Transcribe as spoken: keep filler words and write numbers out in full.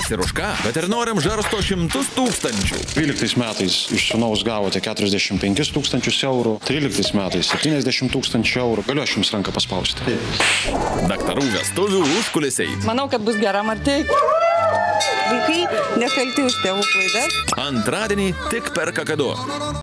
Kas ir už ką? Veterinoriam žarsto šimtus tūkstančių. dvyliktais metais iš sūnaus gavote keturiasdešimt penkis tūkstančius eurų, tryliktais metais septyniasdešimt tūkstančių eurų. Galiu aš jums ranką paspausti? Daktarų vestuvių užkulisiai. Manau, kad bus gera, Marti. Vaikai nekalti už tėvų klaidas. Antradienį tik per Kakadu.